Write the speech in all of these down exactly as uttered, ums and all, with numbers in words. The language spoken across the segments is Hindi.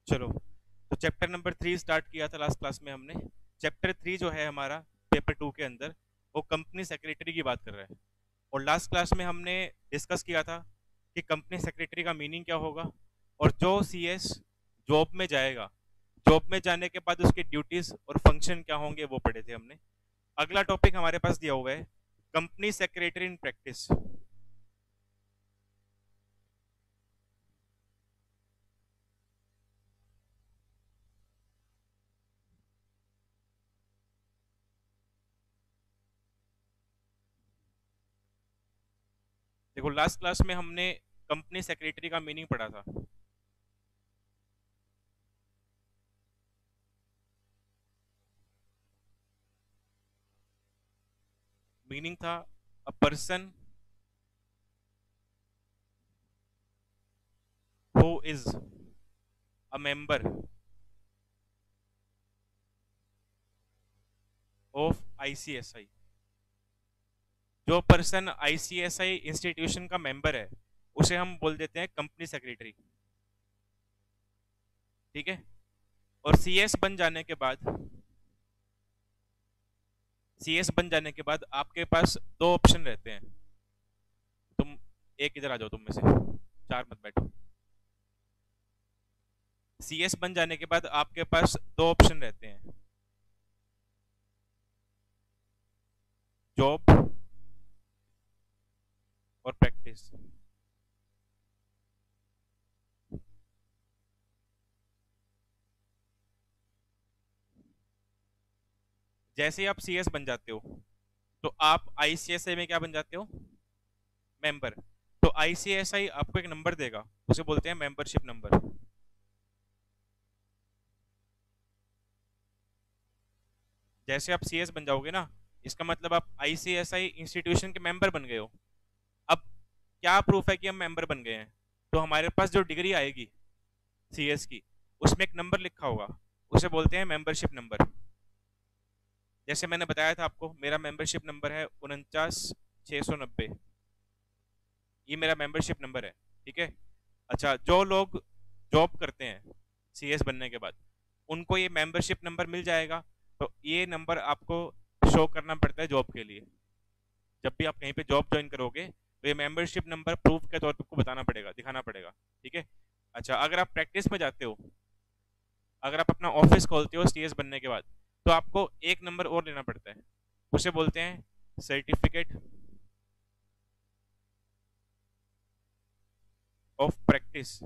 चलो, तो चैप्टर नंबर थ्री स्टार्ट किया था लास्ट क्लास में हमने। चैप्टर थ्री जो है हमारा पेपर टू के अंदर, वो कंपनी सेक्रेटरी की बात कर रहा है। और लास्ट क्लास में हमने डिस्कस किया था कि कंपनी सेक्रेटरी का मीनिंग क्या होगा, और जो सीएस जॉब में जाएगा, जॉब में जाने के बाद उसकी ड्यूटीज और फंक्शन क्या होंगे वो पढ़े थे हमने। अगला टॉपिक हमारे पास दिया हुआ है कंपनी सेक्रेटरी इन प्रैक्टिस। देखो, लास्ट क्लास में हमने कंपनी सेक्रेटरी का मीनिंग पढ़ा था। मीनिंग था a person who is a member of I C S I। जो person I C S I institution का मेंबर है उसे हम बोल देते हैं कंपनी सेक्रेटरी। ठीक है। और सीएस बन जाने के बाद सीएस बन जाने के बाद आपके पास दो ऑप्शन रहते हैं। तुम एक इधर आ जाओ, तुम में से चार मत बैठो। सीएस बन जाने के बाद आपके पास दो ऑप्शन रहते हैं, जॉब और प्रैक्टिस। जैसे ही आप सीएस बन जाते हो तो आप आईसीएसआई में क्या बन जाते हो, मेंबर। तो आईसीएसआई आपको एक नंबर देगा, उसे बोलते हैं मेंबरशिप नंबर। जैसे आप सीएस बन जाओगे ना, इसका मतलब आप आईसीएसआई इंस्टीट्यूशन के मेंबर बन गए हो। अब क्या प्रूफ है कि हम मेंबर बन गए हैं? तो हमारे पास जो डिग्री आएगी सीएस की, उसमें एक नंबर लिखा होगा, उसे बोलते हैं मेंबरशिप नंबर। जैसे मैंने बताया था आपको, मेरा मेंबरशिप नंबर है उनचास छः सौ नब्बे। ये मेरा मेंबरशिप नंबर है। ठीक है। अच्छा, जो लोग जॉब करते हैं सीएस बनने के बाद, उनको ये मेंबरशिप नंबर मिल जाएगा। तो ये नंबर आपको शो करना पड़ता है जॉब के लिए। जब भी आप कहीं पे जॉब ज्वाइन करोगे तो ये मेंबरशिप नंबर प्रूफ के तौर पे आपको बताना पड़ेगा, दिखाना पड़ेगा। ठीक है। अच्छा, अगर आप प्रैक्टिस में जाते हो, अगर आप अपना ऑफिस खोलते हो सीएस बनने के बाद, तो आपको एक नंबर और लेना पड़ता है, उसे बोलते हैं सर्टिफिकेट ऑफ प्रैक्टिस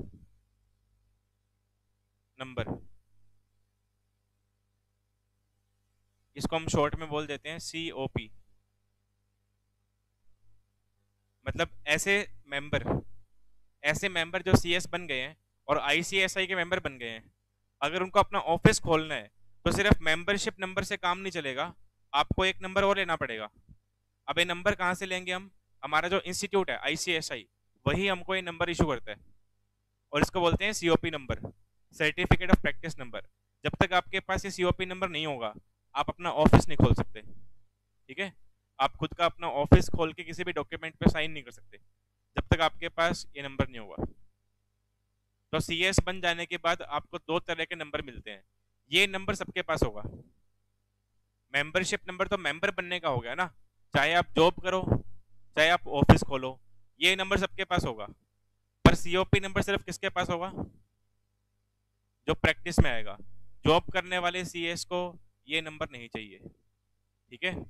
नंबर। इसको हम शॉर्ट में बोल देते हैं सीओपी। मतलब ऐसे मेंबर ऐसे मेंबर जो सीएस बन गए हैं और आईसीएसआई के मेंबर बन गए हैं, अगर उनको अपना ऑफिस खोलना है तो सिर्फ मेंबरशिप नंबर से काम नहीं चलेगा, आपको एक नंबर और लेना पड़ेगा। अब ये नंबर कहाँ से लेंगे हम? हमारा जो इंस्टीट्यूट है आईसीएसआई, वही हमको ये नंबर इशू करता है, और इसको बोलते हैं COP number, certificate of practice number. जब तक आपके पास ये सीओपी नंबर नहीं होगा, आप अपना ऑफिस नहीं खोल सकते। ठीक है। आप खुद का अपना ऑफिस खोल के किसी भी डॉक्यूमेंट पे साइन नहीं कर सकते जब तक आपके पास ये नंबर नहीं होगा। तो सीएस बन जाने के बाद आपको दो तरह के नंबर मिलते हैं। ये नंबर सबके पास होगा। मेंबरशिप नंबर तो मेंबर बनने का हो गया ना, चाहे आप जॉब करो चाहे आप ऑफिस खोलो, ये नंबर सबके पास होगा। पर सीओपी नंबर सिर्फ किसके पास होगा? जो प्रैक्टिस में आएगा। जॉब करने वाले सीएस को ये नंबर नहीं चाहिए। ठीक है।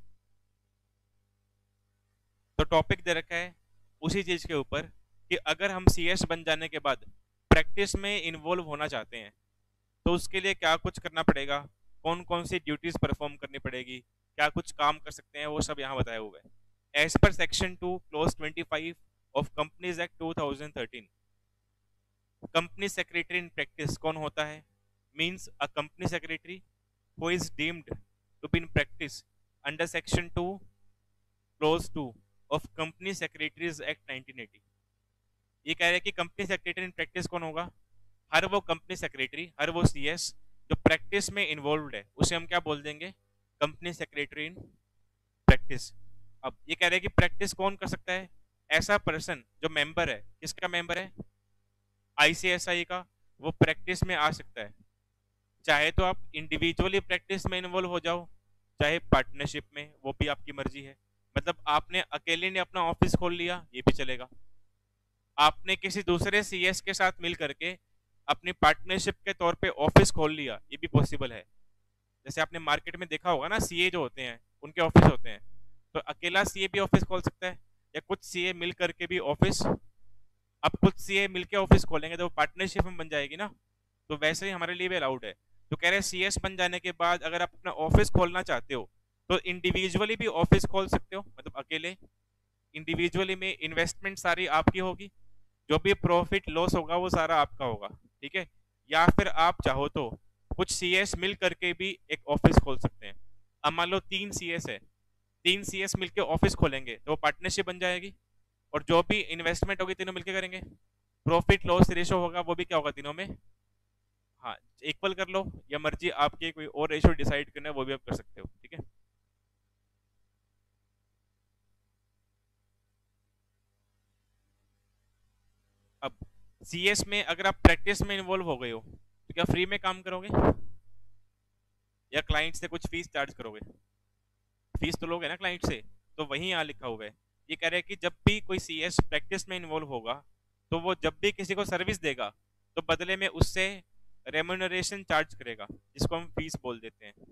तो टॉपिक दे रखा है उसी चीज के ऊपर कि अगर हम सीएस बन जाने के बाद प्रैक्टिस में इन्वॉल्व होना चाहते हैं तो उसके लिए क्या कुछ करना पड़ेगा, कौन कौन सी ड्यूटीज परफॉर्म करनी पड़ेगी, क्या कुछ काम कर सकते हैं, वो सब यहाँ बताया हुआ है। As per section two clause twenty five of companies act two thousand thirteen, company secretary in practice कौन होता है? Means a company secretary who is deemed to be in practice under section two clause two of company secretaries act nineteen eighty. ये कह रहे हैं कि कंपनी सेक्रेटरी इन प्रैक्टिस कौन होगा? हर वो कंपनी सेक्रेटरी, हर वो सीएस जो प्रैक्टिस में इन्वॉल्व है, उसे हम क्या बोल देंगे? Company secretary in practice. अब ये कह रहे हैं कि प्रैक्टिस कौन कर सकता है? ऐसा पर्सन जो मेंबर है, किसका मेंबर है? आईसीएसआई का, वो प्रैक्टिस में आ सकता है। चाहे तो आप इंडिविजुअली प्रैक्टिस में इन्वॉल्व हो जाओ, चाहे पार्टनरशिप में, वो भी आपकी मर्जी है। मतलब आपने अकेले ने अपना ऑफिस खोल लिया, ये भी चलेगा। आपने किसी दूसरे सीएस के साथ मिल करके अपनी पार्टनरशिप के तौर पे ऑफिस खोल लिया, ये भी पॉसिबल है। जैसे आपने मार्केट में देखा होगा ना, सीए जो होते हैं उनके ऑफिस होते हैं, तो अकेला सीए भी ऑफिस खोल सकता है, या कुछ सीए मिल करके भी ऑफिस। अब कुछ सीए मिलके ऑफिस खोलेंगे तो पार्टनरशिप में बन जाएगी ना, तो वैसे ही हमारे लिए भी अलाउड है। तो कह रहे हैं सीएस बन जाने के बाद अगर आप अपना ऑफिस खोलना चाहते हो तो इंडिविजुअली भी ऑफिस खोल सकते हो, मतलब अकेले। इंडिविजुअली में इन्वेस्टमेंट सारी आपकी होगी, जो भी प्रॉफिट लॉस होगा वो सारा आपका होगा, ठीक है। या फिर आप चाहो तो कुछ सीएस मिल करके भी एक ऑफिस खोल सकते हैं। अब मान लो तीन सीएस है, तीन सीएस मिलके ऑफिस खोलेंगे तो पार्टनरशिप बन जाएगी, और जो भी इन्वेस्टमेंट होगी तीनों मिलके करेंगे। प्रॉफिट लॉस रेशो होगा वो भी क्या होगा तीनों में, हाँ, इक्वल कर लो, या मर्जी आपकी कोई और रेशो डिसाइड करना है वो भी आप कर सकते हो, ठीक है। अब सीएस में अगर आप प्रैक्टिस में इन्वॉल्व हो गए हो तो क्या फ्री में काम करोगे, या क्लाइंट से कुछ फीस चार्ज करोगे? फीस तो लोगे ना क्लाइंट से। तो वही यहाँ लिखा हुआ है, ये कह रहे हैं कि जब भी कोई सीएस प्रैक्टिस में इन्वॉल्व होगा तो वो जब भी किसी को सर्विस देगा तो बदले में उससे रेम्यूनरेशन चार्ज करेगा, जिसको हम फीस बोल देते हैं।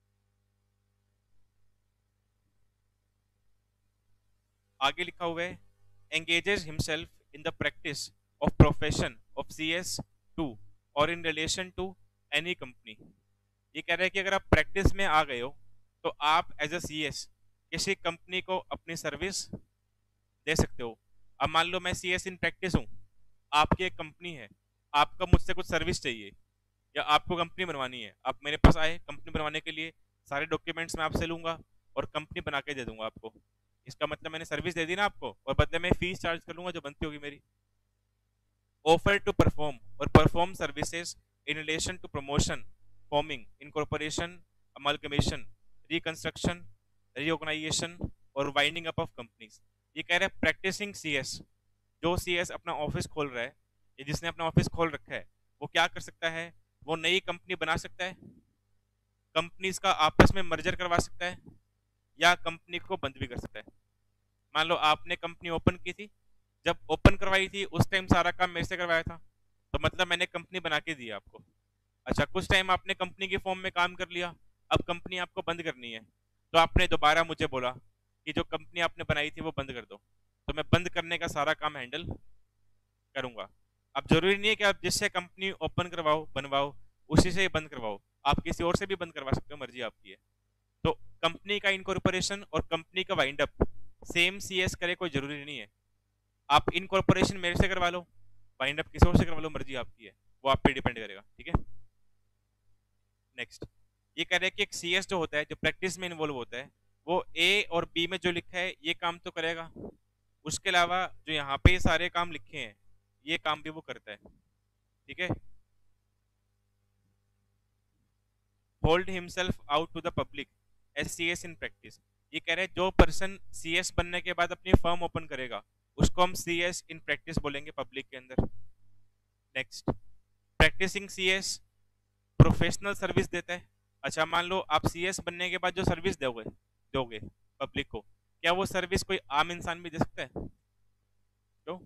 आगे लिखा हुआ है, engages himself in the practice of profession of C S two or in relation to any company। ये कह रहे हैं कि अगर आप प्रैक्टिस में आ गए हो तो आप एज अ सीएस किसी कंपनी को अपनी सर्विस दे सकते हो। अब मान लो मैं सीएस इन प्रैक्टिस हूँ, आपकी एक कंपनी है, आपका मुझसे कुछ सर्विस चाहिए या आपको कंपनी बनवानी है, आप मेरे पास आए कंपनी बनवाने के लिए, सारे डॉक्यूमेंट्स मैं आपसे लूंगा और कंपनी बना के दे दूंगा आपको। इसका मतलब मैंने सर्विस दे दी ना आपको, और बदले में फीस चार्ज कर लूंगा जो बनती होगी मेरी। ऑफर टू परफॉर्म और perform services in relation to promotion, forming, incorporation, amalgamation, reconstruction, reorganisation और वाइंडिंग अप ऑफ कंपनीज। ये कह रहे हैं प्रैक्टिसिंग सीएस, जो सीएस अपना ऑफिस खोल रहा है, ये जिसने अपना ऑफिस खोल रखा है, वो क्या कर सकता है, वो नई कंपनी बना सकता है, कंपनीज का आपस में मर्जर करवा सकता है, या कंपनी को बंद भी कर सकता है। मान लो आपने कंपनी ओपन की थी, जब ओपन करवाई थी उस टाइम सारा काम मेरे से करवाया था, तो मतलब मैंने कंपनी बना के दी आपको। अच्छा, कुछ टाइम आपने कंपनी के फॉर्म में काम कर लिया, अब कंपनी आपको बंद करनी है, तो आपने दोबारा मुझे बोला कि जो कंपनी आपने बनाई थी वो बंद कर दो, तो मैं बंद करने का सारा काम हैंडल करूंगा। अब जरूरी नहीं है कि आप जिससे कंपनी ओपन करवाओ बनवाओ उसी से बंद करवाओ, आप किसी और से भी बंद करवा सकते हो, मर्जी आपकी है। तो कंपनी का इनकॉर्पोरेशन और कंपनी का वाइंड अप सेम सीएस करे कोई जरूरी नहीं है। आप इनकॉर्पोरेशन मेरे से करवा लो, वाइंड अप किसी और से करवा लो, मर्जी आपकी है, वो आप पे डिपेंड करेगा, ठीक है। नेक्स्ट, ये कह रहे हैं कि एक सीएस जो होता है, जो प्रैक्टिस में इन्वॉल्व होता है, वो ए और बी में जो लिखा है ये काम तो करेगा, उसके अलावा जो यहाँ पे सारे काम लिखे हैं ये काम भी वो करता है, ठीक है। Hold himself out to the public as CS in practice. ये कह रहे हैं जो पर्सन सीएस बनने के बाद अपनी फर्म ओपन करेगा उसको हम सीएस इन प्रैक्टिस बोलेंगे पब्लिक के अंदर। Next, practising CS professional service देता है। अच्छा, मान लो आप सीएस बनने के बाद जो सर्विस दोगे दोगे पब्लिक को, क्या वो सर्विस कोई आम इंसान भी दे सकता है? तो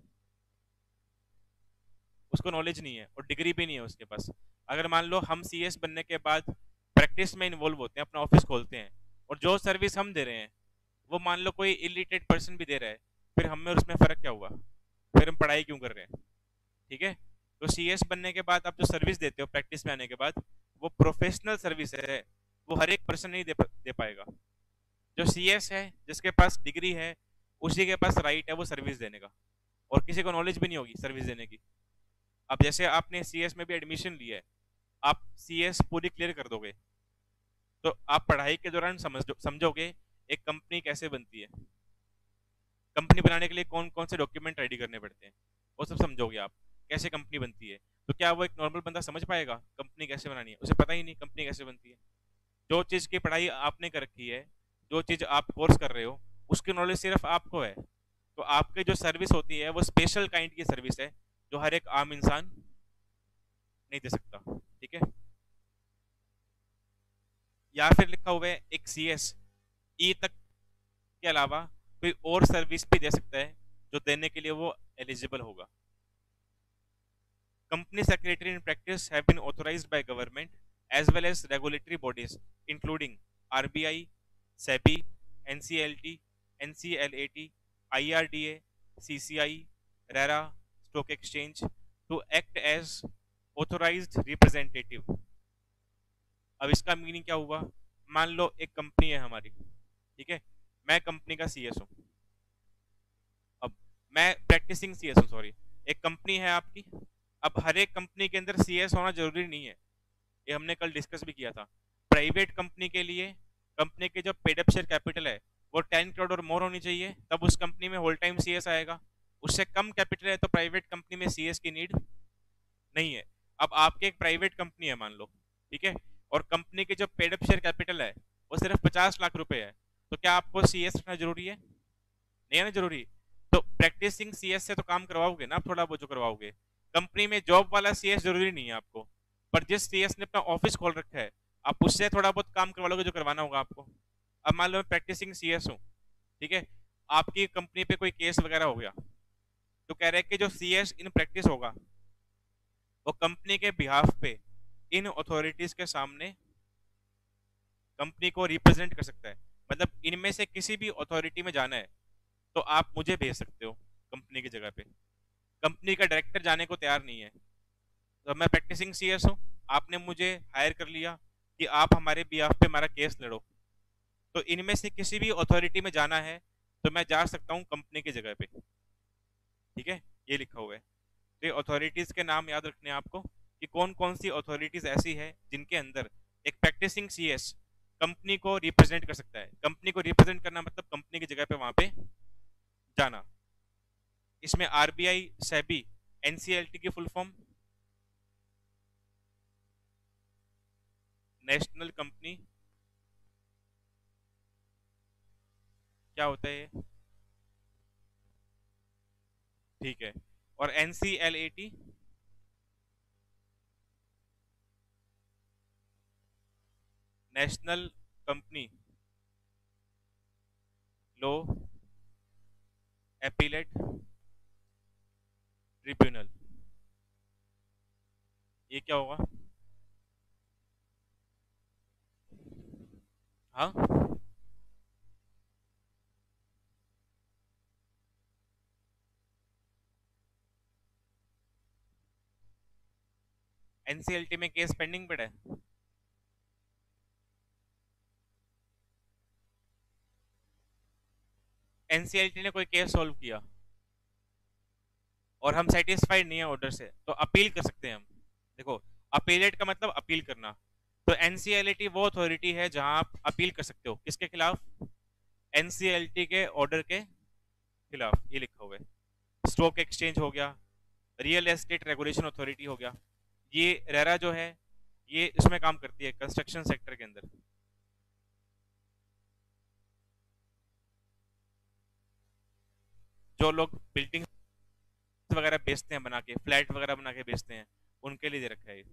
उसको नॉलेज नहीं है और डिग्री भी नहीं है उसके पास। अगर मान लो हम सीएस बनने के बाद प्रैक्टिस में इन्वॉल्व होते हैं, अपना ऑफिस खोलते हैं, और जो सर्विस हम दे रहे हैं वो मान लो कोई इलिटरेट पर्सन भी दे रहा है, फिर हम में उसमें फर्क क्या हुआ, फिर हम पढ़ाई क्यों कर रहे हैं, ठीक है। तो सीएस बनने के बाद आप जो सर्विस देते हो प्रैक्टिस में आने के बाद, वो प्रोफेशनल सर्विस है, वो हर एक पर्सन नहीं दे, दे पाएगा। जो सीएस है, जिसके पास डिग्री है, उसी के पास राइट है वो सर्विस देने का, और किसी को नॉलेज भी नहीं होगी सर्विस देने की। अब जैसे आपने सीएस में भी एडमिशन लिया है, आप सीएस पूरी क्लियर कर दोगे तो आप पढ़ाई के दौरान समझ समझोगे एक कंपनी कैसे बनती है, कंपनी बनाने के लिए कौन कौन से डॉक्यूमेंट रेडी करने पड़ते हैं, वो सब समझोगे आप, कैसे कंपनी बनती है। तो क्या वो एक नॉर्मल बंदा समझ पाएगा कंपनी कैसे बनानी है? उसे पता ही नहीं कंपनी कैसे बनती है। जो चीज़ की पढ़ाई आपने कर रखी है, जो चीज़ आप कोर्स कर रहे हो, उसकी नॉलेज सिर्फ आपको है। तो आपकी जो सर्विस होती है वो स्पेशल काइंड की सर्विस है जो हर एक आम इंसान नहीं दे सकता, ठीक है। या फिर लिखा हुआ है एक सी एस ई तक के अलावा कोई और सर्विस भी दे सकता है जो देने के लिए वो एलिजिबल होगा। Company secretary in practice have been authorized by government as well as regulatory bodies including R B I, SEBI, N C L T, N C L A T, I R D A, C C I, RERA, Stock Exchange to act as authorized representative। अब इसका मीनिंग क्या हुआ? मान लो एक कंपनी है हमारी, ठीक है, मैं कंपनी का सी एस हूँ। अब मैं प्रैक्टिसिंग सी एस हूँ, सॉरी, एक कंपनी है आपकी। अब हर एक कंपनी के अंदर सी एस होना जरूरी नहीं है, ये हमने कल डिस्कस भी किया था। प्राइवेट कंपनी के लिए कंपनी के जो पेड अप शेयर कैपिटल है वो टेन करोड़ और मोर होनी चाहिए, तब उस कंपनी में होल टाइम सी एस आएगा। उससे कम कैपिटल है तो प्राइवेट कंपनी में सी एस की नीड नहीं है। अब आपके एक प्राइवेट कंपनी है मान लो, ठीक है, और कंपनी के जो पेड अप शेयर कैपिटल है वो सिर्फ पचास लाख रुपए है, तो क्या आपको सी एस रखना जरूरी है? नहीं है ना जरूरी। तो प्रैक्टिसिंग सी एस से तो काम करवाओगे ना, थोड़ा बहुत जो करवाओगे। कंपनी में जॉब वाला सी एस जरूरी नहीं है आपको, पर जिस सी एस ने अपना ऑफिस खोल रखा है आप उससे थोड़ा बहुत काम करवा लोगे जो करवाना होगा आपको। अब मान लो मैं प्रैक्टिसिंग सी एस हूँ, ठीक है, आपकी कंपनी पे कोई केस वगैरह हो गया, तो कह रहे हैं कि जो सी एस इन प्रैक्टिस होगा वो कंपनी के बिहाफ पे इन अथॉरिटीज के सामने कंपनी को रिप्रेजेंट कर सकता है। मतलब इनमें से किसी भी अथॉरिटी में जाना है तो आप मुझे भेज सकते हो कंपनी की जगह पे। कंपनी का डायरेक्टर जाने को तैयार नहीं है, तो मैं प्रैक्टिसिंग सी एस हूँ, आपने मुझे हायर कर लिया कि आप हमारे बिहाफ पे हमारा केस लड़ो, तो इनमें से किसी भी अथॉरिटी में जाना है तो मैं जा सकता हूँ कंपनी की जगह पे, ठीक है। ये लिखा हुआ है। तो ये अथॉरिटीज के नाम याद रखने हैं आपको कि कौन कौन सी अथॉरिटीज ऐसी है जिनके अंदर एक प्रैक्टिसिंग सी एस कंपनी को रिप्रेजेंट कर सकता है। कंपनी को रिप्रेजेंट करना मतलब कंपनी की जगह पे वहां पे जाना। इसमें आरबीआई, सेबी, एनसीएलटी की फुल फॉर्म नेशनल कंपनी, क्या होता है ये, ठीक है, और NCLAT national company law appellate tribunal. ये क्या होगा? हाँ, एनसीएलटी में केस पेंडिंग पड़ा है। एनसीएलटी ने कोई केस सॉल्व किया और हम सेटिस्फाइड नहीं है ऑर्डर से, तो अपील कर सकते हैं हम। देखो, अपीलेट का मतलब अपील करना, तो एनसीएलटी वो अथॉरिटी है जहां आप अपील कर सकते हो। किसके खिलाफ? एनसीएलटी के ऑर्डर के खिलाफ। ये लिखा हुआ है। स्टॉक एक्सचेंज हो गया, रियल एस्टेट रेगुलेशन अथॉरिटी हो गया, ये रेरा जो है ये इसमें काम करती है कंस्ट्रक्शन सेक्टर के अंदर। जो लोग बिल्डिंग वगैरह बेचते हैं, बना के फ्लैट वगैरह बना के बेचते हैं, उनके लिए दे रखा है ये।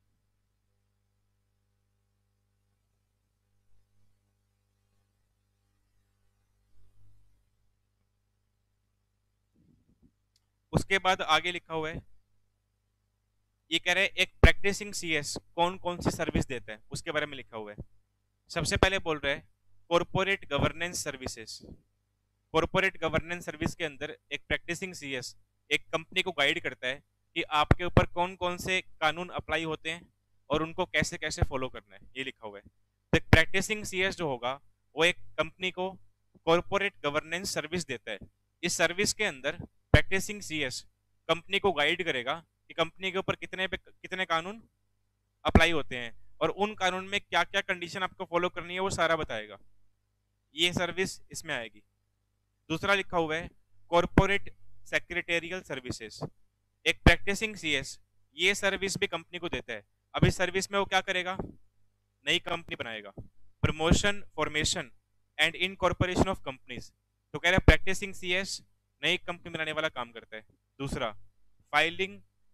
उसके बाद आगे लिखा हुआ है, ये कह रहे हैं एक प्रैक्टिसिंग सीएस कौन कौन सी सर्विस देता है उसके बारे में लिखा हुआ है। सबसे पहले बोल रहे हैं corporate governance services. Corporate governance service के अंदर एक प्रैक्टिसिंग सीएस एक कंपनी को गाइड करता है कि आपके ऊपर कौन कौन से कानून अप्लाई होते हैं और उनको कैसे कैसे फॉलो करना है। ये लिखा हुआ है। तो एक प्रैक्टिसिंग सीएस जो होगा वो एक कंपनी को कॉरपोरेट गवर्नेंस सर्विस देता है। इस सर्विस के अंदर प्रैक्टिसिंग सीएस कंपनी को गाइड करेगा कि कंपनी के ऊपर कितने पे कितने कानून अप्लाई होते हैं और उन कानून में क्या क्या कंडीशन आपको फॉलो करनी है वो सारा बताएगा। ये सर्विस इसमें आएगी। दूसरा लिखा हुआ है कॉरपोरेट सेक्रेटेरियल सर्विसेज। एक प्रैक्टिसिंग सीएस ये सर्विस भी कंपनी को देता है। अब इस सर्विस में वो क्या करेगा? नई कंपनी बनाएगा, promotion, formation and incorporation of companies. तो कह रहा है प्रैक्टिसिंग सीएस नई कंपनी बनाने वाला काम करता है। दूसरा, filing,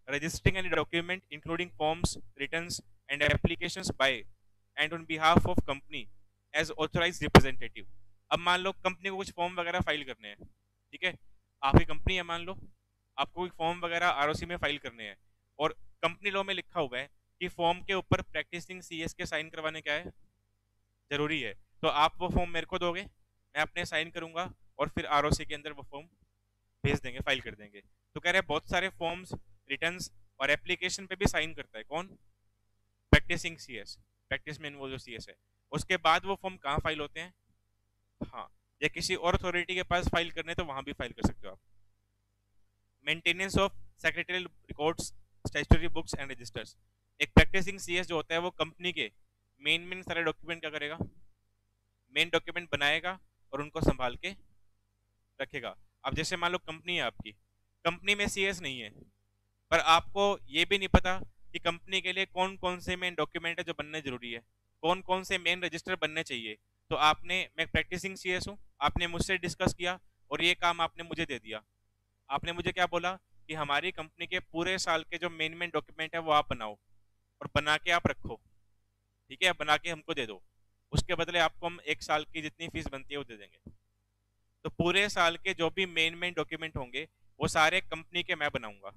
registering any document including forms, returns and applications by and on behalf of company as authorized representative. अब मान लो कंपनी को कुछ फॉर्म वगैरह फाइल करने हैं, ठीक है, आपकी कंपनी है मान लो, आपको कोई फॉर्म वगैरह आरओसी में फाइल करने हैं और कंपनी लॉ में लिखा हुआ है कि फॉर्म के ऊपर प्रैक्टिसिंग सीएस के साइन करवाने क्या है, जरूरी है। तो आप वो फॉर्म मेरे को दोगे, मैं अपने साइन करूंगा और फिर आरओसी के अंदर वो फॉर्म भेज देंगे, फाइल कर देंगे। तो कह रहे हैं बहुत सारे फॉर्म्स, रिटर्न्स और एप्लीकेशन पे भी साइन करता है कौन, प्रैक्टिसिंग सीएस, प्रैक्टिस में वो जो सीएस है। उसके बाद वो फॉर्म कहाँ फाइल होते हैं, हाँ, या किसी और अथॉरिटी के पास फाइल करने तो वहां भी फाइल कर सकते हो आप। Maintenance of secretarial records, statutory books and registers. एक प्रैक्टिसिंग सीएस जो होता है वो कंपनी के मेन मेन सारे डॉक्यूमेंट क्या करेगा, मेन डॉक्यूमेंट बनाएगा और उनको संभाल के रखेगा। अब जैसे मान लो कंपनी है आपकी, कंपनी में सीएस नहीं है, पर आपको ये भी नहीं पता कि कंपनी के लिए कौन कौन से मेन डॉक्यूमेंट है जो बनने जरूरी है, कौन कौन से मेन रजिस्टर बनने चाहिए। तो आपने, मैं प्रैक्टिसिंग सीएस हूँ, आपने मुझसे डिस्कस किया और ये काम आपने मुझे दे दिया। आपने मुझे क्या बोला कि हमारी कंपनी के पूरे साल के जो मेन मेन डॉक्यूमेंट है वो आप बनाओ और बना के आप रखो, ठीक है, बना के हमको दे दो, उसके बदले आपको हम एक साल की जितनी फीस बनती है वो दे देंगे। तो पूरे साल के जो भी मेन मेन डॉक्यूमेंट होंगे वो सारे कंपनी के मैं बनाऊंगा,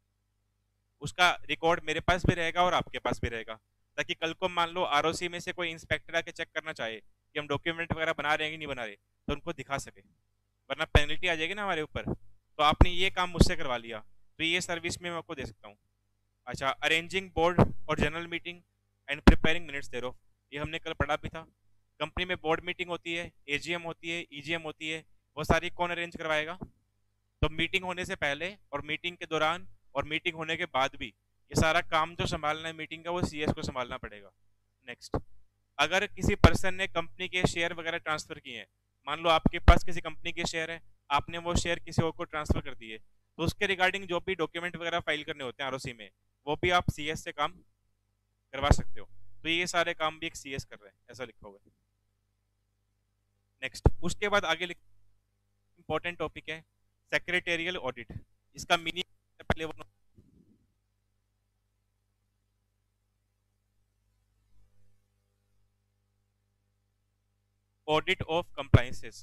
उसका रिकॉर्ड मेरे पास भी रहेगा और आपके पास भी रहेगा, ताकि कल को मान लो आरओसी में से कोई इंस्पेक्टर आके चेक करना चाहे कि हम डॉक्यूमेंट वगैरह बना रहे हैं कि नहीं बना रहे, तो उनको दिखा सके, वरना पेनल्टी आ जाएगी ना हमारे ऊपर। तो आपने ये काम मुझसे करवा लिया, तो ये सर्विस में मैं आपको दे सकता हूँ। अच्छा, अरेंजिंग बोर्ड और general meeting and preparing minutes thereof, ये हमने कल पढ़ा भी था। कंपनी में बोर्ड मीटिंग होती है, एजीएम होती है, ईजीएम होती है, वो सारी कौन अरेंज करवाएगा, तो मीटिंग होने से पहले और मीटिंग के दौरान और मीटिंग होने के बाद भी ये सारा काम जो संभालना है मीटिंग का वो सीएस को संभालना पड़ेगा। नेक्स्ट, अगर किसी पर्सन ने कंपनी के शेयर वगैरह ट्रांसफर किए हैं, मान लो आपके पास किसी कंपनी के शेयर है, आपने वो शेयर किसी और को ट्रांसफर कर दिए, तो उसके रिगार्डिंग जो भी डॉक्यूमेंट वगैरह फाइल करने होते हैं आरओसी में, वो भी आप सीएस से काम करवा सकते हो। तो ये सारे काम भी एक सीएस कर रहे हैं, ऐसा लिखा हुआ है। नेक्स्ट, उसके बाद आगे इंपॉर्टेंट टॉपिक है सेक्रेटेरियल ऑडिट। इसका मीनिंग पहले वो audit of compliances,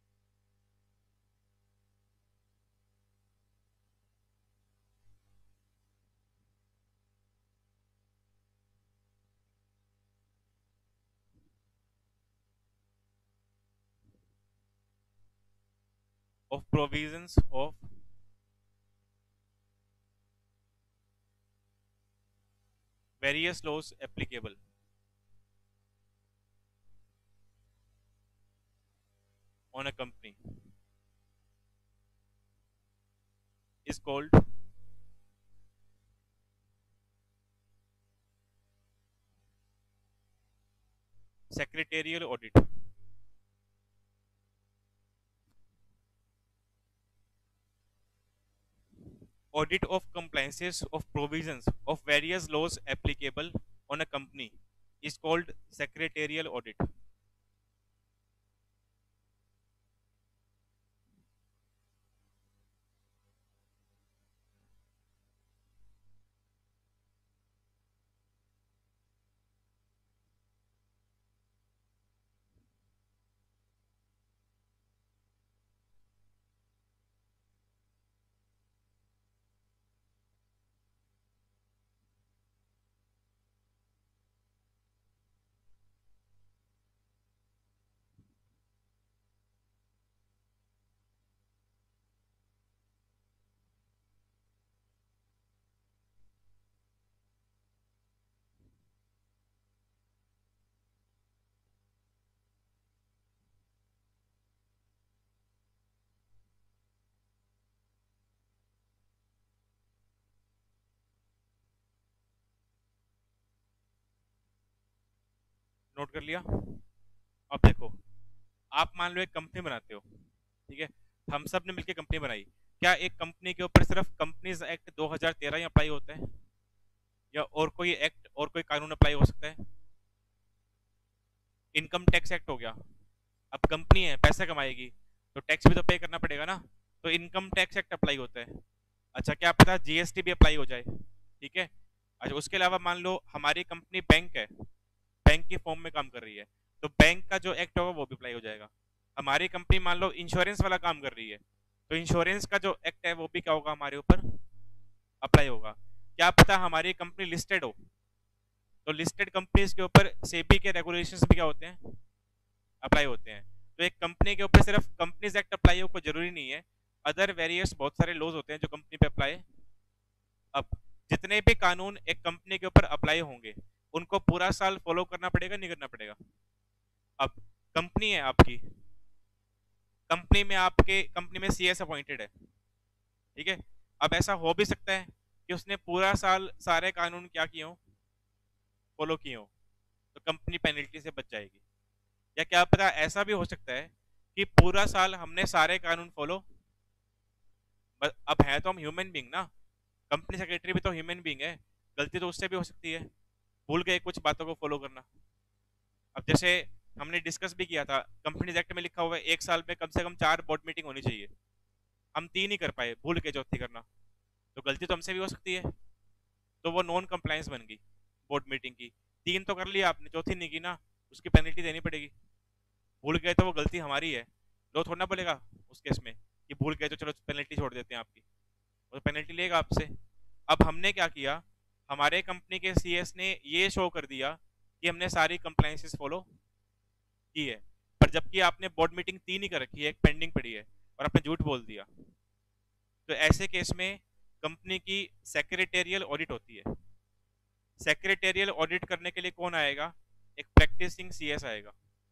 of provisions of various laws applicable on a company is called secretarial audit. Audit of compliances of provisions of various laws applicable on a company is called secretarial audit. Note कर लिया? अब देखो, आप मान लो एक कंपनी बनाते हो, ठीक है, हम सब ने मिलकर कंपनी बनाई, क्या एक कंपनी के ऊपर सिर्फ कंपनीज एक्ट दो हज़ार तेरह ही अप्लाई होता है या और कोई एक्ट और कोई कानून अप्लाई हो सकता है? इनकम टैक्स एक्ट हो गया, अब कंपनी है पैसा कमाएगी तो टैक्स भी तो पे करना पड़ेगा ना, तो इनकम टैक्स एक्ट अप्लाई होता है। अच्छा, क्या पता जीएसटी भी अप्लाई हो जाए, ठीक है। अच्छा, उसके अलावा मान लो हमारी कंपनी बैंक है, बैंक की फॉर्म में काम कर रही है, तो बैंक का जो एक्ट होगा वो भी अप्लाई हो जाएगा। हमारी कंपनी मान लो इंश्योरेंस वाला काम कर रही है, तो इंश्योरेंस का जो एक्ट है वो भी क्या होगा, हमारे ऊपर अप्लाई होगा। क्या पता हमारी कंपनी लिस्टेड हो, तो लिस्टेड कंपनीज के ऊपर सेबी के रेगुलेशंस भी क्या होते हैं, अप्लाई होते हैं। तो एक कंपनी के ऊपर सिर्फ कंपनीज एक्ट अप्लाई हो कोई जरूरी नहीं है, अदर वेरियस बहुत सारे लॉज होते हैं जो कंपनी पे अप्लाई। अब जितने भी कानून एक कंपनी के ऊपर अप्लाई होंगे उनको पूरा साल फॉलो करना पड़ेगा, नहीं करना पड़ेगा। अब कंपनी है आपकी, कंपनी में आपके कंपनी में सीएस अपॉइंटेड है, ठीक है। अब ऐसा हो भी सकता है कि उसने पूरा साल सारे कानून क्या किए हो, फॉलो किए हो, तो कंपनी पेनल्टी से बच जाएगी। या क्या पता ऐसा भी हो सकता है कि पूरा साल हमने सारे कानून फॉलो, अब है तो हम ह्यूमन बींग ना, कंपनी सेक्रेटरी भी तो ह्यूमन बींग है, गलती तो उससे भी हो सकती है, भूल गए कुछ बातों को फॉलो करना। अब जैसे हमने डिस्कस भी किया था, कंपनीज एक्ट में लिखा हुआ है एक साल में कम से कम चार बोर्ड मीटिंग होनी चाहिए, हम तीन ही कर पाए, भूल के चौथी करना, तो गलती तो हमसे भी हो सकती है, तो वो नॉन कंप्लायंस बन गई बोर्ड मीटिंग की। तीन तो कर लिया आपने, चौथी नहीं की ना, उसकी पेनल्टी देनी पड़ेगी। भूल गए तो वो गलती हमारी है, लो थोड़ा ना बोलेगा उस केस में कि भूल गए तो चलो पेनल्टी छोड़ देते हैं आपकी, वो पेनल्टी लेगा आपसे। अब हमने क्या किया, हमारे कंपनी के सीएस ने ये शो कर दिया कि हमने सारी कंप्लायंसेस फॉलो की है, पर जबकि आपने बोर्ड मीटिंग तीन ही कर रखी है, एक पेंडिंग पड़ी है, और आपने झूठ बोल दिया। तो ऐसे केस में कंपनी की सेक्रेटेरियल ऑडिट होती है। सेक्रेटेरियल ऑडिट करने के लिए कौन आएगा, एक प्रैक्टिसिंग सीएस आएगा,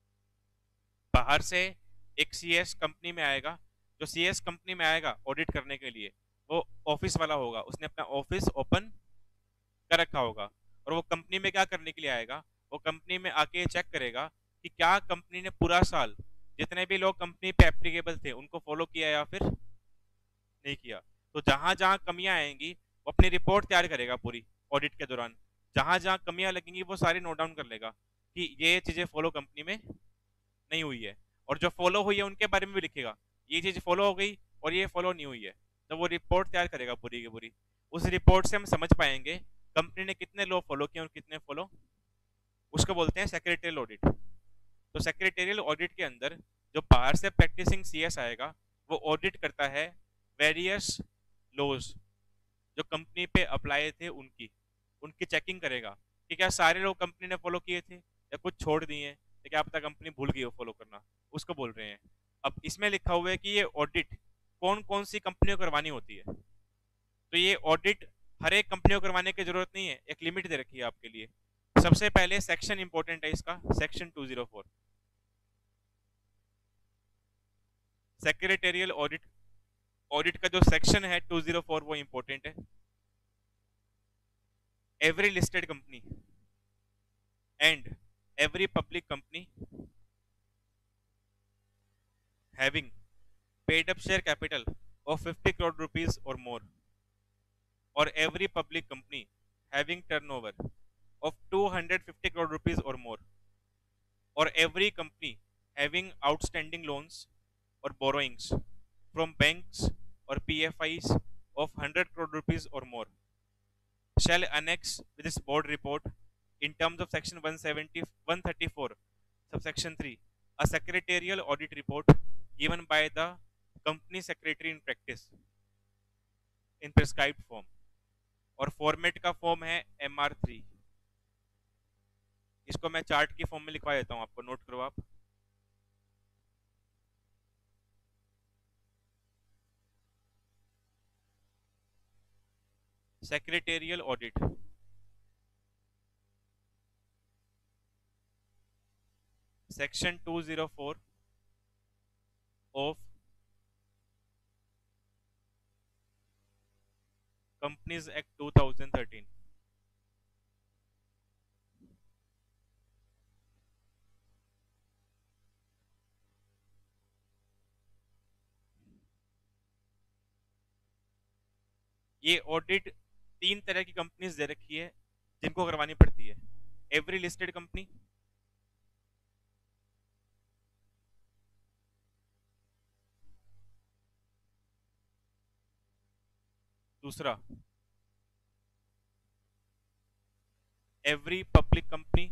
बाहर से एक सीएस कंपनी में आएगा। जो सीएस कंपनी में आएगा ऑडिट करने के लिए, वो ऑफिस वाला होगा, उसने अपना ऑफिस ओपन कर रखा होगा, और वो कंपनी में क्या करने के लिए आएगा, वो कंपनी में आके चेक करेगा कि क्या कंपनी ने पूरा साल जितने भी लोग कंपनी पे एप्लीकेबल थे उनको फॉलो किया या फिर नहीं किया। तो जहां जहां कमियां आएंगी वो अपनी रिपोर्ट तैयार करेगा पूरी ऑडिट के दौरान, जहां जहां कमियां लगेंगी वो सारी नोट डाउन कर लेगा कि ये चीजें फॉलो कंपनी में नहीं हुई है, और जो फॉलो हुई है उनके बारे में भी लिखेगा, ये चीज फॉलो हो गई और ये फॉलो नहीं हुई है। तो वो रिपोर्ट तैयार करेगा पूरी की पूरी, उस रिपोर्ट से हम समझ पाएंगे कंपनी ने कितने लॉ फॉलो किए और कितने फॉलो, उसको बोलते हैं सेक्रेटरियल ऑडिट। तो सेक्रेटरियल ऑडिट के अंदर जो बाहर से प्रैक्टिसिंग सीएस आएगा वो ऑडिट करता है वेरियस लॉज जो कंपनी पे अप्लाई थे उनकी उनकी चेकिंग करेगा कि क्या सारे लोग कंपनी ने फॉलो किए थे या कुछ छोड़ दिए हैं, या क्या पता कंपनी भूल गई हो फॉलो करना, उसको बोल रहे हैं। अब इसमें लिखा हुआ है कि ये ऑडिट कौन कौन सी कंपनियों को करवानी होती है, तो ये ऑडिट हर एक कंपनी को करवाने की जरूरत नहीं है, एक लिमिट दे रखी है आपके लिए। सबसे पहले सेक्शन इंपॉर्टेंट है इसका, section two zero four, secretarial audit, audit का जो सेक्शन है टू जीरो फोर वो इंपॉर्टेंट है। Every listed company and every public company having paid up share capital of fifty crore rupees or more, or every public company having turnover of two hundred fifty crore rupees or more, or every company having outstanding loans or borrowings from banks or P F Is of one hundred crore rupees or more shall annex with this board report in terms of section one seventy one thirty-four subsection three a secretarial audit report given by the company secretary in practice in prescribed form, और फॉर्मेट का फॉर्म है एम आर थ्री। इसको मैं चार्ट की फॉर्म में लिखवा देता हूं आपको, नोट करो आप। Secretarial audit, section two zero four of companies act two thousand thirteen. ये ऑडिट तीन तरह की कंपनीज दे रखी है जिनको करवानी पड़ती है। एवरी लिस्टेड कंपनी, दूसरा, every public company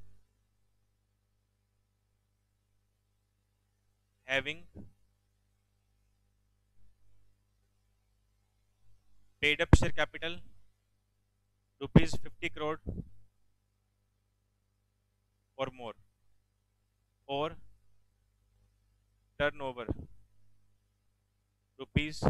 having paid up share capital rupees fifty crore और मोर, और टर्नओवर रुपीज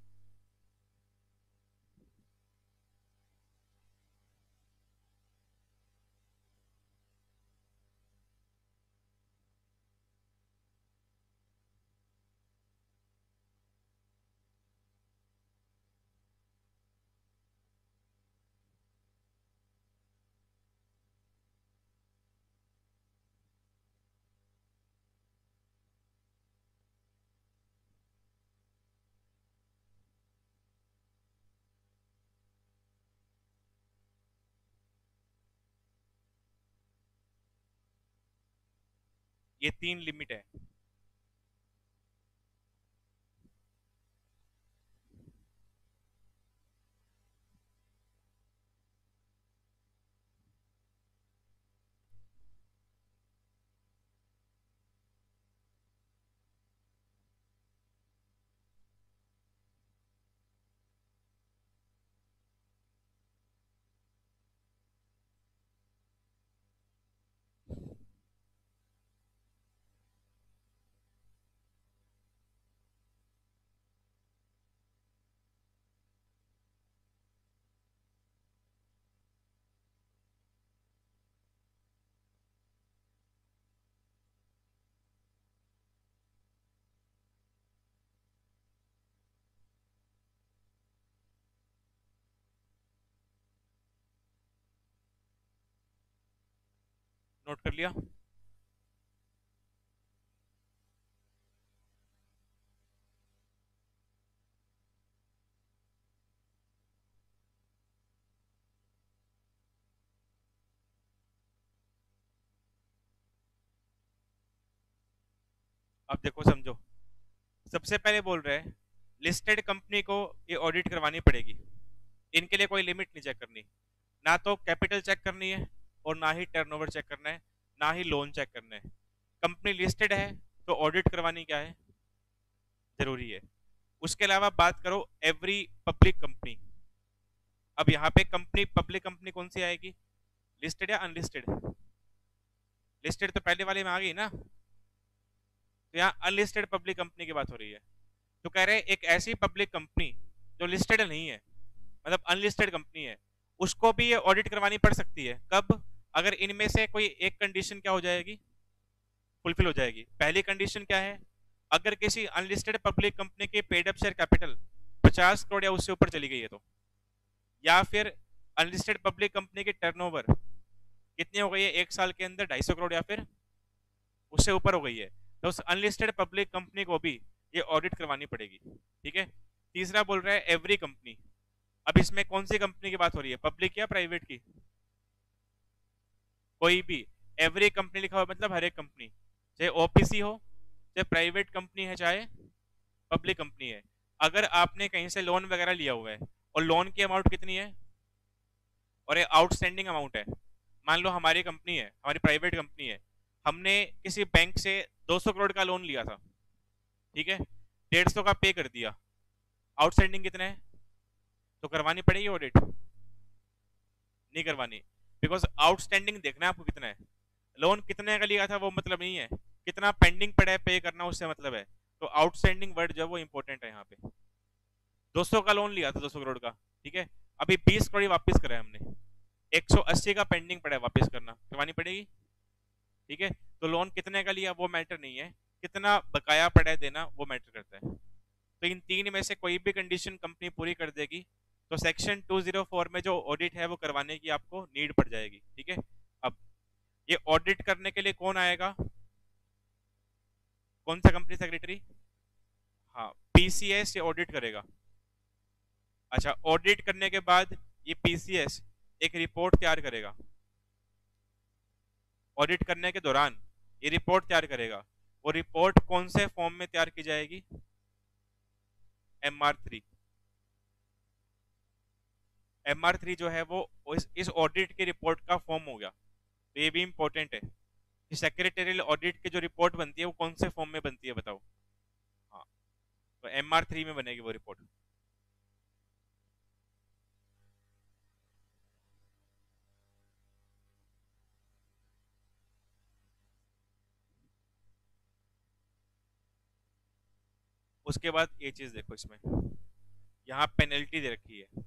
ये तीन लिमिट है। नोट कर लिया? अब देखो समझो, सबसे पहले बोल रहे हैं लिस्टेड कंपनी को ये ऑडिट करवानी पड़ेगी, इनके लिए कोई लिमिट नहीं चेक करनी, ना तो कैपिटल चेक करनी है और ना ही टर्नओवर चेक करना है, ना ही लोन चेक करना है। कंपनी लिस्टेड है तो ऑडिट करवानी क्या है, जरूरी है। उसके अलावा बात करो एवरी पब्लिक कंपनी। अब यहाँ पे कंपनी पब्लिक कंपनी कौन सी आएगी, लिस्टेड या अनलिस्टेड? लिस्टेड तो पहले वाले में आ गई ना, तो यहाँ अनलिस्टेड पब्लिक कंपनी की बात हो रही है। तो कह रहे हैं एक ऐसी पब्लिक कंपनी जो लिस्टेड नहीं है, मतलब अनलिस्टेड कंपनी है, उसको भी ये ऑडिट करवानी पड़ सकती है। कब? अगर इनमें से कोई एक कंडीशन क्या हो जाएगी, फुलफिल हो जाएगी। पहली कंडीशन क्या है, अगर किसी अनलिस्टेड पब्लिक कंपनी की पेड अप शेयर कैपिटल पचास करोड़ या उससे ऊपर चली गई है तो, या फिर अनलिस्टेड पब्लिक कंपनी की टर्नओवर कितनी हो गई है एक साल के अंदर, ढाई सौ करोड़ या फिर उससे ऊपर हो गई है, तो उस अनलिस्टेड पब्लिक कंपनी को भी ये ऑडिट करवानी पड़ेगी। ठीक है। तीसरा बोल रहा है एवरी कंपनी। अब इसमें कौन सी कंपनी की बात हो रही है, पब्लिक या प्राइवेट की? कोई भी। एवरी कंपनी लिखा हुआ मतलब हर एक कंपनी, चाहे ओपीसी हो, चाहे प्राइवेट कंपनी है, चाहे पब्लिक कंपनी है। अगर आपने कहीं से लोन वगैरह लिया हुआ है और लोन की अमाउंट कितनी है और ये आउटस्टैंडिंग अमाउंट है, मान लो हमारी कंपनी है, हमारी प्राइवेट कंपनी है, हमने किसी बैंक से दो सौ करोड़ का लोन लिया था, ठीक है, डेढ़ सौ का पे कर दिया, आउटस्टैंडिंग कितना है, तो करवानी पड़ेगी ऑडिट? नहीं करवानी, बिकॉज आउटस्टैंडिंग देखना है आपको कितना है। लोन कितने का लिया था वो मतलब नहीं है, कितना पेंडिंग पड़ा है पे करना उससे मतलब है। तो आउटस्टैंडिंग वर्ड जो है वो इंपॉर्टेंट है यहाँ पे। दो सौ का लोन लिया था, दो सौ करोड़ का, ठीक है, अभी बीस करोड़ वापस करा है हमने, एक सौ अस्सी का पेंडिंग पड़ा है वापस करना, करवानी पड़ेगी। ठीक है। तो लोन कितने का लिया वो मैटर नहीं है, कितना बकाया पड़ा है देना वो मैटर करता है। तो इन तीन में से कोई भी कंडीशन कंपनी पूरी कर देगी तो सेक्शन दो सौ चार में जो ऑडिट है वो करवाने की आपको नीड पड़ जाएगी। ठीक है। अब ये ऑडिट करने के लिए कौन आएगा, कौन सा कंपनी सेक्रेटरी? हाँ, पीसीएस ये ऑडिट करेगा। अच्छा, ऑडिट करने के बाद ये पीसीएस एक रिपोर्ट तैयार करेगा, ऑडिट करने के दौरान ये रिपोर्ट तैयार करेगा। वो रिपोर्ट कौन से फॉर्म में तैयार की जाएगी, M R three. M R three जो है वो इस, इस ऑडिट की रिपोर्ट का फॉर्म हो गया। तो ये भी इंपॉर्टेंट है कि सेक्रेटरियल ऑडिट की जो रिपोर्ट बनती है वो कौन से फॉर्म में बनती है बताओ। हाँ, तो एम आर थ्री में बनेगी वो रिपोर्ट। उसके बाद ये चीज देखो, इसमें यहाँ पेनल्टी दे रखी है।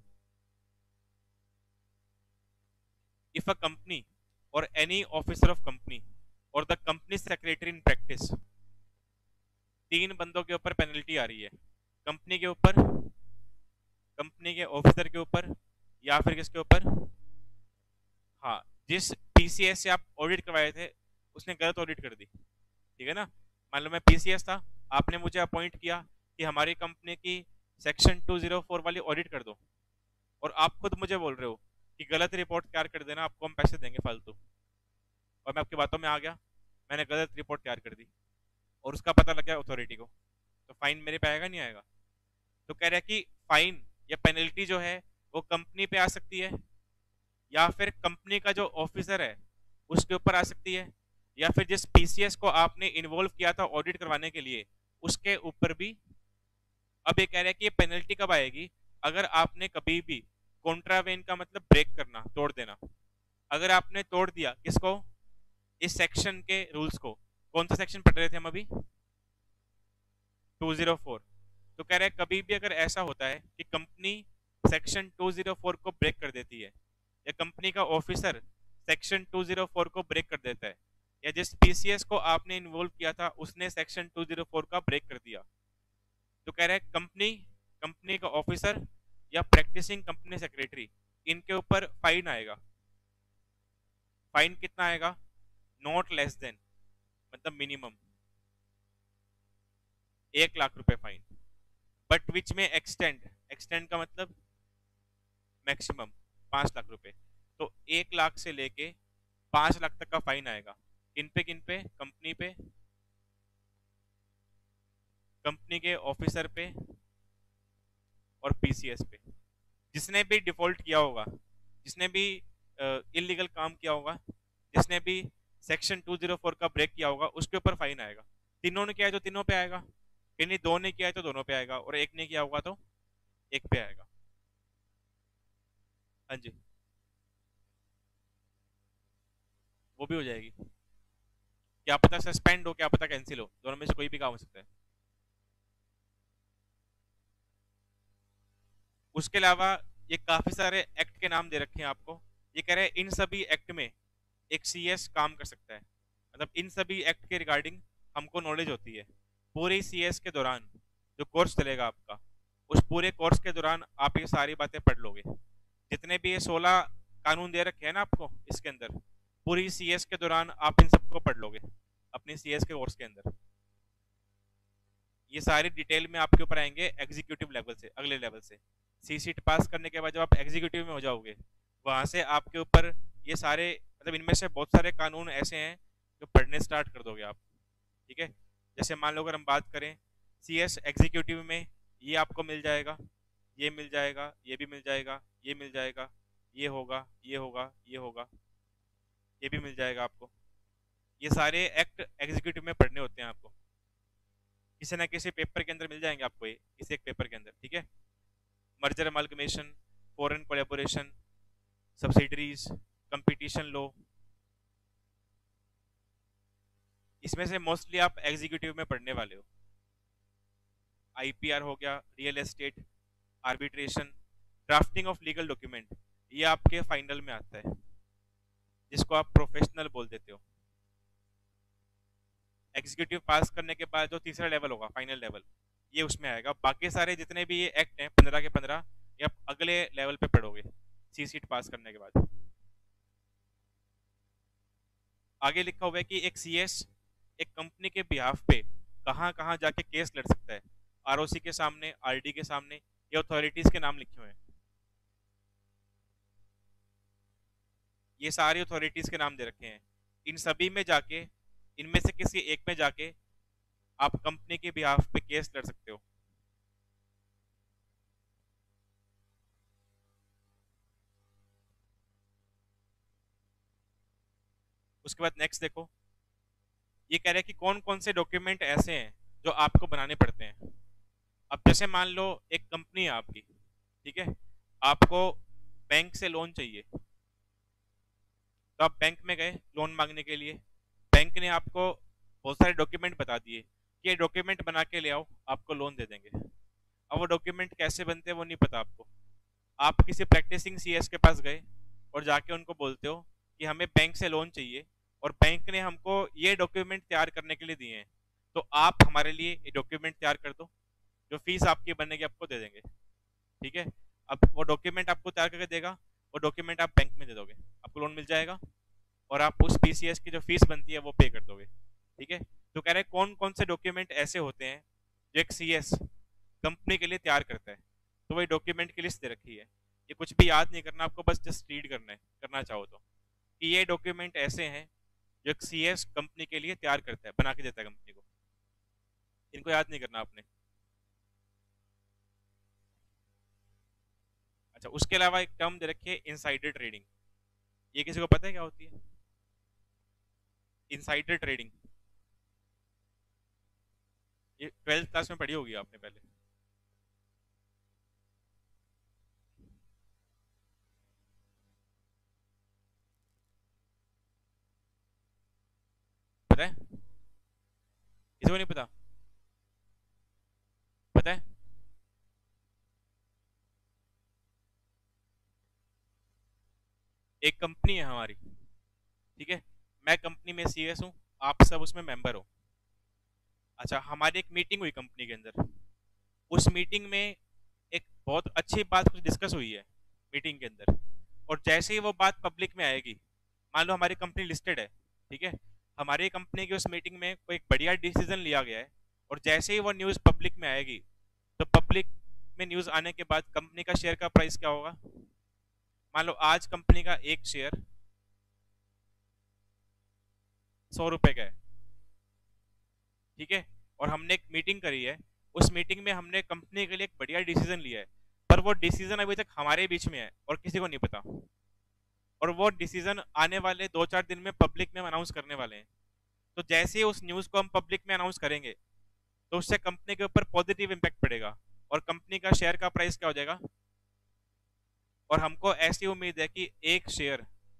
If a company or any officer of company or the company secretary in practice, तीन बंदों के ऊपर पेनल्टी आ रही है। कंपनी के ऊपर, कंपनी के ऑफिसर के ऊपर, या फिर किसके ऊपर? हाँ, जिस पीसीएस से आप ऑडिट करवाए थे उसने गलत ऑडिट कर दी, ठीक है ना। मान लो मैं पीसीएस था, आपने मुझे अपॉइंट किया कि हमारी कंपनी की सेक्शन टू ज़ीरो फोर वाली ऑडिट कर दो, और आप खुद मुझे बोल रहे हो कि गलत रिपोर्ट तैयार कर देना, आपको हम पैसे देंगे फालतू, और मैं आपकी बातों में आ गया, मैंने गलत रिपोर्ट तैयार कर दी और उसका पता लग गया अथॉरिटी को, तो फाइन मेरे पे आएगा नहीं आएगा? तो कह रहा है कि फाइन या पेनल्टी जो है वो कंपनी पे आ सकती है, या फिर कंपनी का जो ऑफिसर है उसके ऊपर आ सकती है, या फिर जिस पीसीएस को आपने इन्वॉल्व किया था ऑडिट करवाने के लिए उसके ऊपर भी। अब ये कह रहा है कि ये पेनल्टी कब आएगी? अगर आपने कभी भी कॉन्ट्रावेन का मतलब ब्रेक करना, तोड़ देना, अगर आपने तोड़ दिया किसको? इस सेक्शन के रूल्स को। कौन सा सेक्शन पढ़ रहे थे हम अभी? Two zero four. तो कह रहे हैं कभी भी अगर ऐसा होता है कि company section two zero four को ब्रेक कर देती है, या कंपनी का officer section two zero four को ब्रेक कर देता है, या जिस पीसीएस को आपने इन्वॉल्व किया था उसने सेक्शन टू ज़ीरो फोर का ब्रेक कर दिया, तो कह रहे हैं कंपनी, कंपनी का ऑफिसर या प्रैक्टिसिंग कंपनी सेक्रेटरी, इनके ऊपर फाइन आएगा। फाइन कितना आएगा? नॉट लेस देन, मतलब मिनिमम एक लाख रुपए फाइन, बट विच में एक्सटेंड, एक्सटेंड का मतलब मैक्सिमम पांच लाख रुपए। तो एक लाख से लेके पांच लाख तक का फाइन आएगा। किन पे किन पे? कंपनी पे, कंपनी के ऑफिसर पे और पीसीएस पे। जिसने भी डिफॉल्ट किया होगा, जिसने भी इलीगल काम किया होगा, जिसने भी सेक्शन टू ज़ीरो फोर का ब्रेक किया होगा उसके ऊपर फाइन आएगा। तीनों ने किया है तो तीनों पे आएगा, यानी दो ने किया है तो दोनों पे आएगा, और एक ने किया होगा तो एक पे आएगा। हाँ जी, वो भी हो जाएगी। क्या पता सस्पेंड हो, क्या पता कैंसिल हो, दोनों में से कोई भी काम हो सकता है। उसके अलावा ये काफी सारे एक्ट के नाम दे रखे हैं आपको। ये कह रहे हैं इन सभी एक्ट में एक सीएस काम कर सकता है, मतलब इन सभी एक्ट के रिगार्डिंग हमको नॉलेज होती है। पूरे सीएस के दौरान जो कोर्स चलेगा आपका, उस पूरे कोर्स के दौरान आप ये सारी बातें पढ़ लोगे। जितने भी ये सोलह कानून दे रखे हैं ना आपको इसके अंदर, पूरी सीएस के दौरान आप इन सबको पढ़ लोगे अपनी सीएस के कोर्स के अंदर। ये सारी डिटेल में आपके ऊपर आएंगे एग्जीक्यूटिव लेवल से, अगले लेवल से। सी सीट पास करने के बाद जब आप एग्जीक्यूटिव में हो जाओगे, वहां से आपके ऊपर ये सारे, मतलब इनमें से बहुत सारे कानून ऐसे हैं जो पढ़ने स्टार्ट कर दोगे आप, ठीक है। जैसे मान लो अगर हम बात करें सी एस एग्जीक्यूटिव में, ये आपको मिल जाएगा, ये मिल जाएगा, ये भी मिल जाएगा, ये मिल जाएगा, ये होगा, ये होगा, ये होगा, ये भी मिल जाएगा आपको। ये सारे एक्ट एग्जीक्यूटिव में पढ़ने होते हैं आपको, किसी ना किसी पेपर के अंदर मिल जाएंगे आपको, ये किसी एक पेपर के अंदर, ठीक है। Merger amalgamation, foreign collaboration, subsidiaries, competition law, इसमें से मोस्टली आप एग्जीक्यूटिव में पढ़ने वाले हो। आईपीआर हो गया, real estate, arbitration, drafting of legal document, ये आपके फाइनल में आता है, जिसको आप प्रोफेशनल बोल देते हो। एग्जीक्यूटिव पास करने के बाद जो तीसरा लेवल होगा, फाइनल लेवल, ये उसमें आएगा। बाकी सारे जितने भी ये एक्ट हैं पंद्रह के पंद्रह, ये आप अगले लेवल पे पढ़ोगे सी सीट पास करने के बाद। आगे लिखा हुआ है कि एक सीएस एक कंपनी के बिहाफ पे कहाँ कहाँ जाके केस लड़ सकता है। आरओसी के सामने, आरडी के सामने, ये अथॉरिटीज के नाम लिखे हुए हैं। ये सारी अथॉरिटीज के नाम दे रखे हैं। इन सभी में जाके, इनमें से किसी एक में जाके आप कंपनी के बिहाफ पे केस लड़ सकते हो। उसके बाद नेक्स्ट देखो, ये कह रहे हैं कि कौन कौन से डॉक्यूमेंट ऐसे हैं जो आपको बनाने पड़ते हैं। अब जैसे मान लो एक कंपनी है आपकी, ठीक है, आपको बैंक से लोन चाहिए, तो आप बैंक में गए लोन मांगने के लिए, बैंक ने आपको बहुत सारे डॉक्यूमेंट बता दिए कि ये डॉक्यूमेंट बना के ले आओ, आपको लोन दे देंगे। अब वो डॉक्यूमेंट कैसे बनते हैं वो नहीं पता आपको, आप किसी प्रैक्टिसिंग सीएस के पास गए और जाके उनको बोलते हो कि हमें बैंक से लोन चाहिए और बैंक ने हमको ये डॉक्यूमेंट तैयार करने के लिए दिए हैं, तो आप हमारे लिए ये डॉक्यूमेंट तैयार कर दो, जो फीस आपकी बनेगी आपको दे देंगे। ठीक है, अब वो डॉक्यूमेंट आपको तैयार करके देगा, वो डॉक्यूमेंट आप बैंक में दे दोगे, आपको लोन मिल जाएगा और आप उस पीसीएस की जो फीस बनती है वो पे कर दोगे। ठीक है, तो कह रहे हैं कौन कौन से डॉक्यूमेंट ऐसे होते हैं जो एक सीएस कंपनी के लिए तैयार करता है, तो वही डॉक्यूमेंट की लिस्ट दे रखी है। ये कुछ भी याद नहीं करना आपको, बस जस्ट रीड करना है, करना चाहो तो, कि ये डॉक्यूमेंट ऐसे हैं जो एक सीएस कंपनी के लिए तैयार करता है, बना के देता है कंपनी को। इनको याद नहीं करना आपने। अच्छा, उसके अलावा एक टर्म दे रखी है इनसाइडर ट्रेडिंग। ये किसी को पता है क्या होती है इनसाइडर ट्रेडिंग? ये ट्वेल्थ क्लास में पढ़ी होगी आपने पहले। पता है किसी को नहीं पता? पता है? एक कंपनी है हमारी, ठीक है, मैं कंपनी में सीएस हूँ, आप सब उसमें मेंबर हो। अच्छा, हमारी एक मीटिंग हुई कंपनी के अंदर, उस मीटिंग में एक बहुत अच्छी बात कुछ डिस्कस हुई है मीटिंग के अंदर, और जैसे ही वो बात पब्लिक में आएगी, मान लो हमारी कंपनी लिस्टेड है, ठीक है, हमारी कंपनी की उस मीटिंग में कोई एक बढ़िया डिसीजन लिया गया है, और जैसे ही वो न्यूज़ पब्लिक में आएगी, तो पब्लिक में न्यूज़ आने के बाद कंपनी का शेयर का प्राइस क्या होगा? मान लो आज कंपनी का एक शेयर सौ रुपए का है, ठीक है, और हमने एक मीटिंग करी है, उस मीटिंग में हमने कंपनी के लिए एक बढ़िया डिसीजन लिया है, पर वो डिसीजन अभी तक हमारे बीच में है और किसी को नहीं पता, और वो डिसीजन आने वाले दो चार दिन में पब्लिक में अनाउंस करने वाले हैं। तो जैसे ही उस न्यूज़ को हम पब्लिक में अनाउंस करेंगे, तो उससे कंपनी के ऊपर पॉजिटिव इम्पैक्ट पड़ेगा और कंपनी का शेयर का प्राइस क्या हो जाएगा। और हमको ऐसी उम्मीद है कि एक शेयर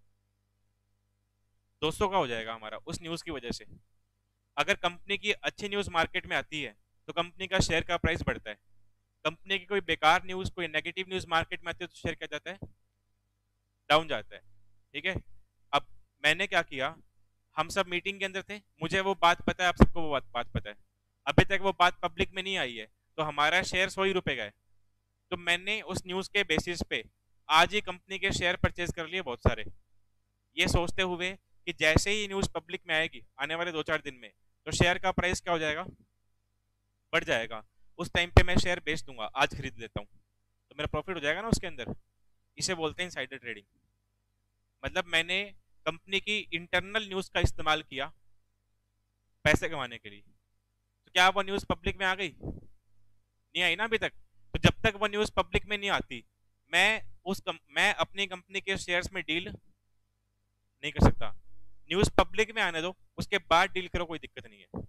दो सौ का हो जाएगा हमारा उस न्यूज़ की वजह से। अगर कंपनी की अच्छी न्यूज़ मार्केट में आती है तो कंपनी का शेयर का प्राइस बढ़ता है, कंपनी की कोई बेकार न्यूज़, कोई नेगेटिव न्यूज़ मार्केट में आती है तो शेयर क्या जाता है, डाउन जाता है। ठीक है, अब मैंने क्या किया, हम सब मीटिंग के अंदर थे, मुझे वो बात पता है, आप सबको वो बात बात पता है, अभी तक वो बात पब्लिक में नहीं आई है, तो हमारा शेयर सौ ही रुपए का है, तो मैंने उस न्यूज़ के बेसिस पे आज ही कंपनी के शेयर परचेज कर लिए बहुत सारे, ये सोचते हुए कि जैसे ही न्यूज़ पब्लिक में आएगी आने वाले दो चार दिन में, तो शेयर का प्राइस क्या हो जाएगा, बढ़ जाएगा, उस टाइम पे मैं शेयर बेच दूंगा, आज खरीद लेता हूँ, तो मेरा प्रॉफिट हो जाएगा ना उसके अंदर। इसे बोलते हैं इनसाइडर ट्रेडिंग। मतलब मैंने कंपनी की इंटरनल न्यूज़ का इस्तेमाल किया पैसे कमाने के लिए। तो क्या वो न्यूज़ पब्लिक में आ गई? नहीं आई ना अभी तक। तो जब तक वो न्यूज़ पब्लिक में नहीं आती, मैं उस कम, मैं अपनी कंपनी के शेयर्स में डील नहीं कर सकता। न्यूज़ पब्लिक में आने दो, उसके बाद डील करो, कोई दिक्कत नहीं है।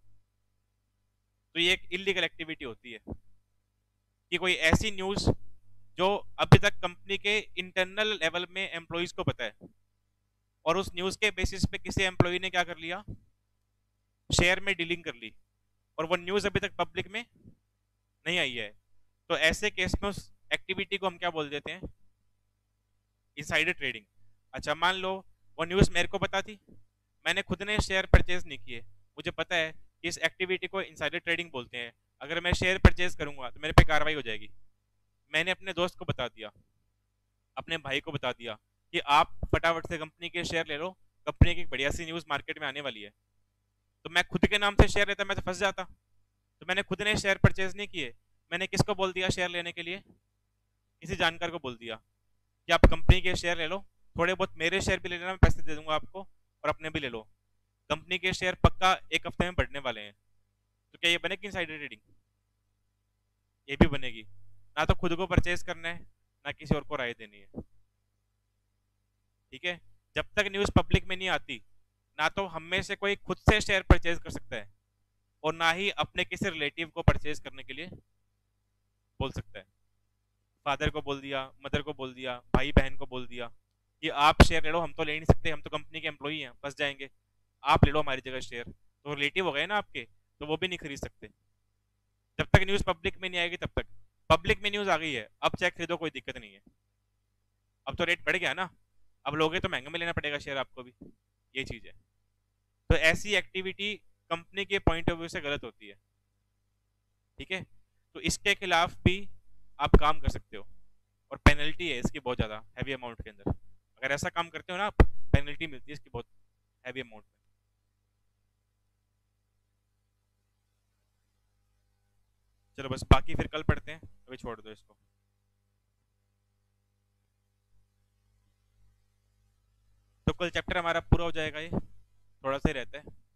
तो ये एक इलीगल एक्टिविटी होती है कि कोई ऐसी न्यूज़ जो अभी तक कंपनी के इंटरनल लेवल में एम्प्लॉइज को पता है, और उस न्यूज़ के बेसिस पे किसी एम्प्लॉय ने क्या कर लिया, शेयर में डीलिंग कर ली, और वो न्यूज़ अभी तक पब्लिक में नहीं आई है, तो ऐसे केस में उस एक्टिविटी को हम क्या बोल देते हैं, इनसाइडर ट्रेडिंग। अच्छा, मान लो वो न्यूज़ मेरे को पता थी, मैंने खुद ने शेयर परचेज नहीं किए, मुझे पता है कि इस एक्टिविटी को इनसाइडर ट्रेडिंग बोलते हैं, अगर मैं शेयर परचेज करूंगा तो मेरे पे कार्रवाई हो जाएगी। मैंने अपने दोस्त को बता दिया, अपने भाई को बता दिया कि आप फटाफट से कंपनी के शेयर ले लो, कंपनी की बढ़िया सी न्यूज़ मार्केट में आने वाली है। तो मैं खुद के नाम से शेयर लेता, मैं तो फंस जाता। तो मैंने खुद ने शेयर परचेज नहीं किए, मैंने किसको बोल दिया शेयर लेने के लिए, किसी जानकार को बोल दिया कि आप कंपनी के शेयर ले लो, थोड़े बहुत मेरे शेयर भी ले लेना, मैं पैसे दे दूंगा आपको, और अपने भी ले लो, कंपनी के शेयर पक्का एक हफ्ते में बढ़ने वाले हैं। तो क्या ये बनेगी इनसाइडर ट्रेडिंग? ये भी बनेगी। ना तो खुद को परचेज करना है, ना किसी और को राय देनी है। ठीक है, जब तक न्यूज़ पब्लिक में नहीं आती, ना तो हम में से कोई खुद से शेयर परचेज कर सकता है और ना ही अपने किसी रिलेटिव को परचेज करने के लिए बोल सकता है। फादर को बोल दिया, मदर को बोल दिया, भाई बहन को बोल दिया कि आप शेयर ले लो, हम तो ले नहीं सकते, हम तो कंपनी के एम्प्लॉई हैं, फंस जाएंगे, आप ले लो हमारी जगह शेयर। तो रिलेटिव हो गए ना आपके, तो वो भी नहीं खरीद सकते जब तक न्यूज पब्लिक में नहीं आएगी। तब तक पब्लिक में न्यूज आ गई है, अब चाहे खरीदो कोई दिक्कत नहीं है। अब तो रेट बढ़ गया ना, अब लोगे तो महंगे में लेना पड़ेगा शेयर आपको भी, ये चीज है। तो ऐसी एक्टिविटी कंपनी के पॉइंट ऑफ व्यू से गलत होती है, ठीक है। तो इसके खिलाफ भी आप काम कर सकते हो और पेनल्टी है इसकी बहुत ज्यादा हैवी अमाउंट के अंदर। अगर ऐसा काम करते हो ना आप, पेनल्टी मिलती है इसकी बहुत हैवी अमाउंट में। चलो बस, बाकी फिर कल पढ़ते हैं, अभी छोड़ दो इसको। तो कल चैप्टर हमारा पूरा हो जाएगा, ये थोड़ा सा ही रहता है।